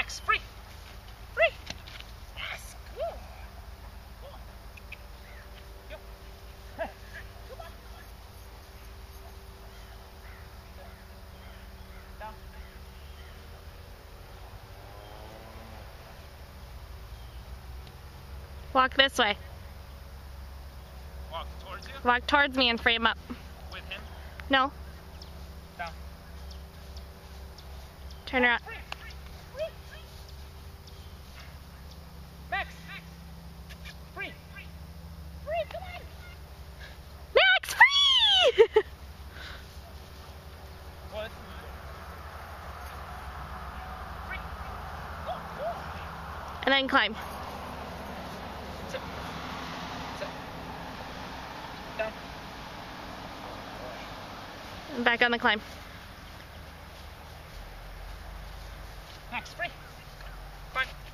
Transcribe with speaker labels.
Speaker 1: Max, free. Free. Yes. Good. Go on. Go. Come on. Down.
Speaker 2: Walk this way.
Speaker 1: Walk towards you.
Speaker 2: Walk towards me and frame up.
Speaker 1: With him.
Speaker 2: No.
Speaker 1: Down.
Speaker 2: Turn around.
Speaker 1: Free. Free. Max. Free. Free. Come on.
Speaker 2: Max, free!
Speaker 1: What? Free. Go. Go.
Speaker 2: And then climb.
Speaker 1: Sit. Sit. Down.
Speaker 2: And back on the climb.
Speaker 1: Max, free. Fine.